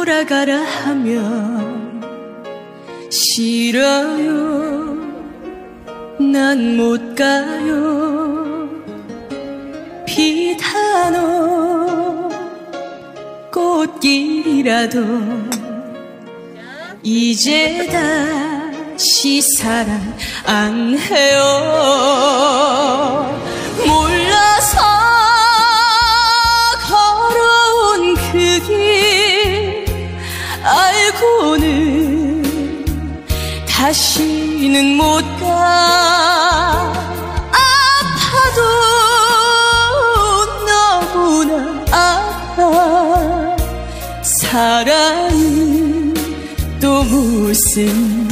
돌아가라 하면 싫어요. 난 못 가요. 비단오 꽃길이라도 이제 다시 사랑 안 해요. 몰라서 걸어온 그 길 알고는 다시는 못 가. 아파도 너무나 아파. 사랑은 또 무슨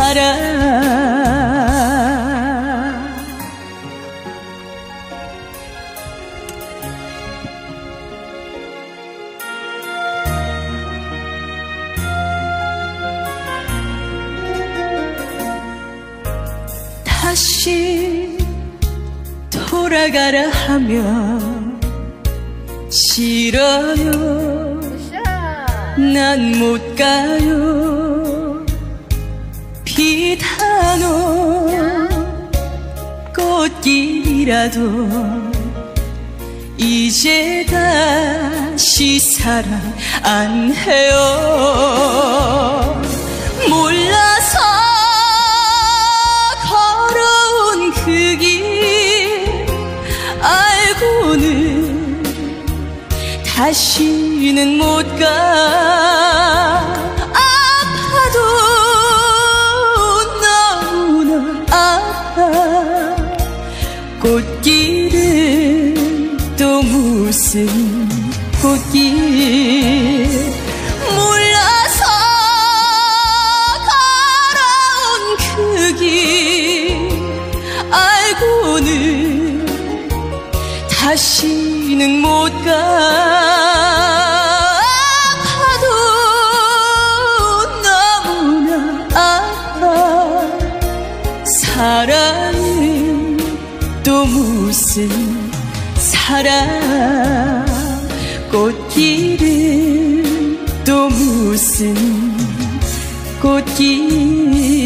사랑. 다시 돌아가라 하면 싫어요. 난 못 가요. 비단오 꽃길이라도 이제 다시 사랑 안 해요. 몰라서 걸어온 그 길 알고는 다시는 못 가. 아파도 너무나 아파. 꽃길은 또 무슨 꽃길. 몰라서 걸어온 그 길 알고는 다시는 못 가. 아파도 너무나 아파. 사랑은 또 무슨 사랑. 꽃길은 또 무슨 꽃길.